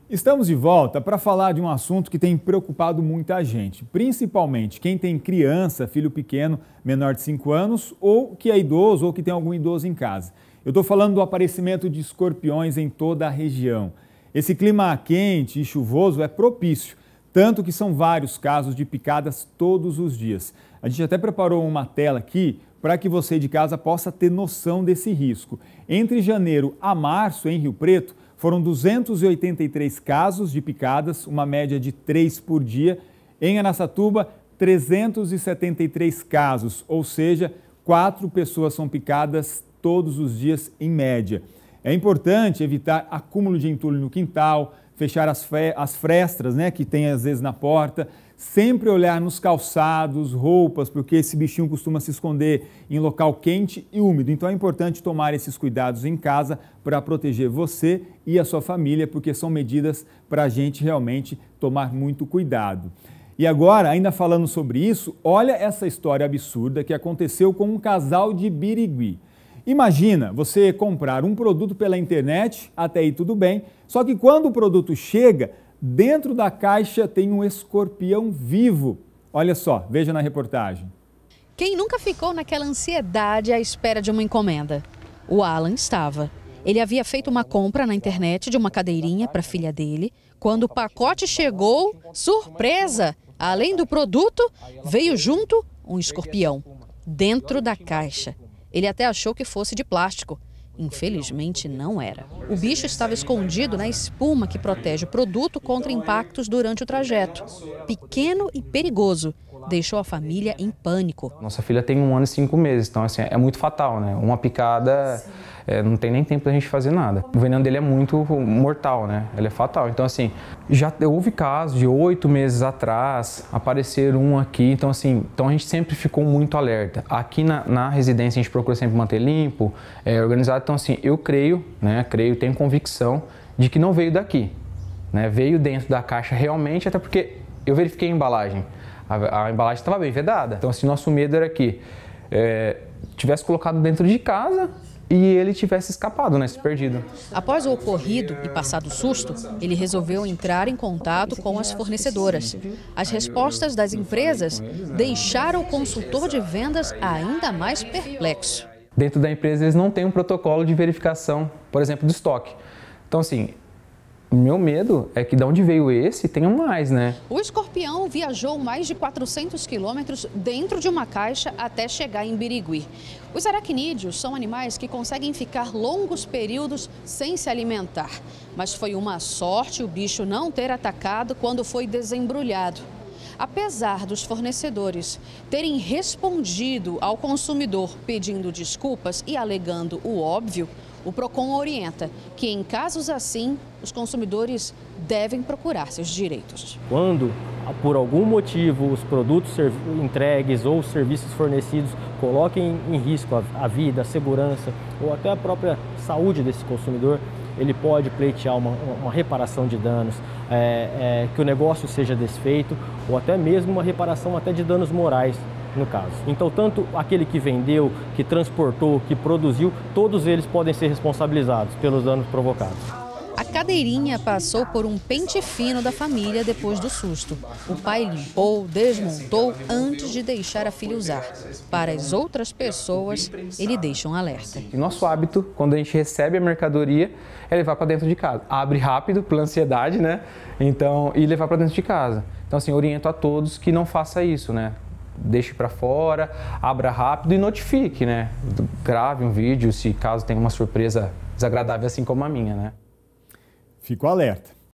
Estamos de volta para falar de um assunto que tem preocupado muita gente, principalmente quem tem criança, filho pequeno, menor de 5 anos, ou que é idoso ou que tem algum idoso em casa. Eu estou falando do aparecimento de escorpiões em toda a região. Esse clima quente e chuvoso é propício, tanto que são vários casos de picadas todos os dias. A gente até preparou uma tela aqui para que você de casa possa ter noção desse risco. Entre janeiro a março, em Rio Preto, foram 283 casos de picadas, uma média de 3 por dia. Em Araçatuba, 373 casos, ou seja, 4 pessoas são picadas todos os dias em média. É importante evitar acúmulo de entulho no quintal, fechar as frestas, que tem às vezes na porta, sempre olhar nos calçados, roupas, porque esse bichinho costuma se esconder em local quente e úmido. Então é importante tomar esses cuidados em casa para proteger você e a sua família, porque são medidas para a gente realmente tomar muito cuidado. E agora, ainda falando sobre isso, olha essa história absurda que aconteceu com um casal de Birigui. Imagina você comprar um produto pela internet, até aí tudo bem, só que quando o produto chega, dentro da caixa tem um escorpião vivo. Olha só, veja na reportagem. Quem nunca ficou naquela ansiedade à espera de uma encomenda? O Alan estava. Ele havia feito uma compra na internet de uma cadeirinha para a filha dele. Quando o pacote chegou, surpresa! Além do produto, veio junto um escorpião, dentro da caixa. Ele até achou que fosse de plástico. Infelizmente, não era. O bicho estava escondido na espuma que protege o produto contra impactos durante o trajeto. Pequeno e perigoso. Deixou a família em pânico. Nossa filha tem 1 ano e 5 meses, então assim, é muito fatal, né? Uma picada, não tem nem tempo pra gente fazer nada. O veneno dele é muito mortal, né? Ele é fatal. Então assim, já houve casos de 8 meses atrás, aparecer um aqui, então assim, a gente sempre ficou muito alerta. Aqui na residência a gente procura sempre manter limpo, organizado, então assim, eu creio, tenho convicção de que não veio daqui, né? Veio dentro da caixa realmente, até porque eu verifiquei a embalagem. A embalagem estava bem vedada. Então, assim, nosso medo era que tivesse colocado dentro de casa e ele tivesse escapado, se perdido. Após o ocorrido e passado o susto, ele resolveu entrar em contato com as fornecedoras. As respostas das empresas deixaram o consultor de vendas ainda mais perplexo. Dentro da empresa, eles não têm um protocolo de verificação, por exemplo, do estoque. Então, assim, o meu medo é que de onde veio esse, tenha mais, O escorpião viajou mais de 400 quilômetros dentro de uma caixa até chegar em Birigui. Os aracnídeos são animais que conseguem ficar longos períodos sem se alimentar. Mas foi uma sorte o bicho não ter atacado quando foi desembrulhado. Apesar dos fornecedores terem respondido ao consumidor pedindo desculpas e alegando o óbvio, o PROCON orienta que, em casos assim, os consumidores devem procurar seus direitos. Quando, por algum motivo, os produtos entregues ou os serviços fornecidos coloquem em risco a vida, a segurança ou até a própria saúde desse consumidor, ele pode pleitear uma reparação de danos, que o negócio seja desfeito ou até mesmo uma reparação até de danos morais, no caso. Então, tanto aquele que vendeu, que transportou, que produziu, todos eles podem ser responsabilizados pelos danos provocados. A cadeirinha passou por um pente fino da família depois do susto. O pai limpou, desmontou antes de deixar a filha usar. Para as outras pessoas, ele deixa um alerta. E nosso hábito, quando a gente recebe a mercadoria, é levar para dentro de casa. Abre rápido, pela ansiedade, Então, e levar para dentro de casa. Então, assim, oriento a todos que não faça isso, Deixe para fora, abra rápido e notifique, Grave um vídeo se caso tenha uma surpresa desagradável, assim como a minha, Fico alerta.